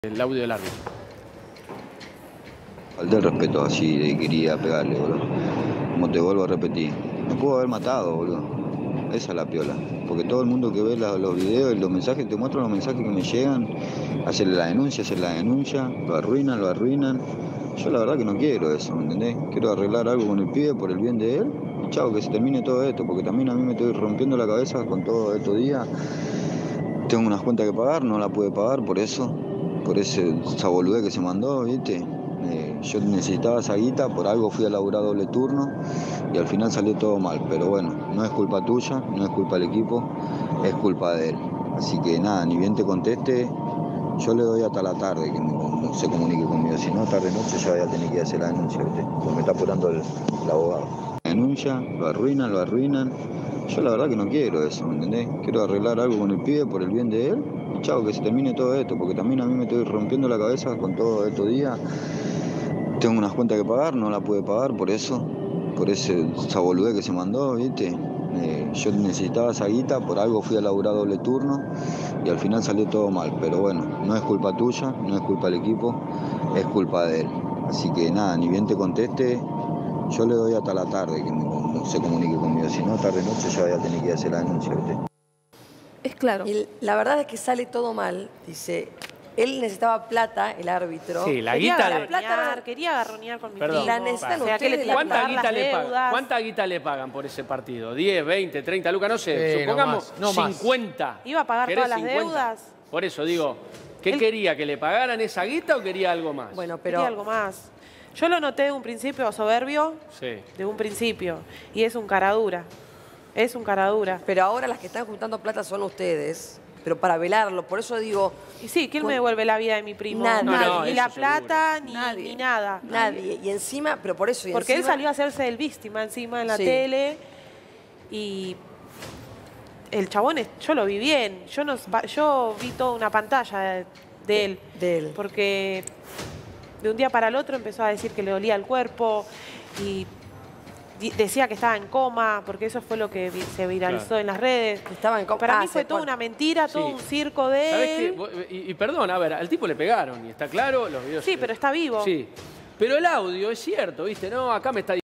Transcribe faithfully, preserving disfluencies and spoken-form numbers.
El audio del árbitro. Falté el respeto así de quería pegarle, boludo. Como te vuelvo a repetir, me pudo haber matado, boludo. Esa es la piola. Porque todo el mundo que ve la, los videos y los mensajes, te muestran los mensajes que me llegan, hacerle la denuncia, hacer la denuncia, lo arruinan, lo arruinan. Yo la verdad que no quiero eso, ¿me entendés? Quiero arreglar algo con el pibe por el bien de él. Y chao, que se termine todo esto, porque también a mí me estoy rompiendo la cabeza con todos estos días. Tengo unas cuentas que pagar, no la pude pagar por eso. Por ese, esa boludez que se mandó, ¿viste? Eh, yo necesitaba esa guita, por algo fui a laburar doble turno y al final salió todo mal. Pero bueno, no es culpa tuya, no es culpa del equipo, es culpa de él. Así que nada, ni bien te conteste, yo le doy hasta la tarde que me, se comunique conmigo. Si no, tarde noche ya voy a tener que ir a hacer la denuncia, ¿viste? Porque me está apurando el, el abogado. La denuncia, lo arruinan, lo arruinan. Yo la verdad que no quiero eso, ¿me entendés? Quiero arreglar algo con el pibe por el bien de él. Y chao, que se termine todo esto, porque también a mí me estoy rompiendo la cabeza con todos estos días. Tengo unas cuentas que pagar, no la pude pagar por eso, por ese, esa boludez que se mandó, ¿viste? Eh, yo necesitaba esa guita, por algo fui a laburar doble turno y al final salió todo mal. Pero bueno, no es culpa tuya, no es culpa del equipo, es culpa de él. Así que nada, ni bien te conteste, yo le doy hasta la tarde que me, se comunique conmigo. Si no, tarde noche ya voy a tener que ir a hacer la denuncia, ¿viste? Es claro. Y la verdad es que sale todo mal. Dice, él necesitaba plata, el árbitro. Sí, la Quería guita de... agarronear, quería agarronear con mi Perdón, primo. La necesitan O sea, que ustedes, le la ¿Cuánta pagar guita, las le pagan? deudas. ¿Cuánta guita le pagan por ese partido? ¿diez, veinte, treinta lucas? No sé, Sí, supongamos no más, no más. cincuenta. Iba a pagar ¿Querés todas las cincuenta? deudas. Por eso digo, ¿qué Él- quería? ¿Que le pagaran esa guita o quería algo más? Bueno, Quería pero algo más. Yo lo noté de un principio soberbio, Sí. de un principio. Y es un caradura. Es un caradura. pero ahora las que están juntando plata son ustedes. Pero para velarlo, por eso digo, Y sí, ¿quién Con- me devuelve la vida de mi primo? Nadie. No, no, ni eso la seguro. plata, ni, Nadie. ni nada. nadie. Y encima, pero por eso. Y Porque él encima- salió a hacerse el víctima encima en la Sí. tele. Y el chabón, es- yo lo vi bien. Yo, no, yo vi toda una pantalla de, de él. de él. Porque de un día para el otro empezó a decir que le dolía el cuerpo y di- decía que estaba en coma, porque eso fue lo que vi- se viralizó Claro. en las redes. Estaba en coma. Para Ah, mí fue se- toda bueno. una mentira, todo Sí. un circo de ¿Sabés qué? él. Vos- Y, y perdón, a ver, al tipo le pegaron y está claro, los videos... Sí, pero está vivo. Sí, pero el audio es cierto, ¿viste? No, acá me está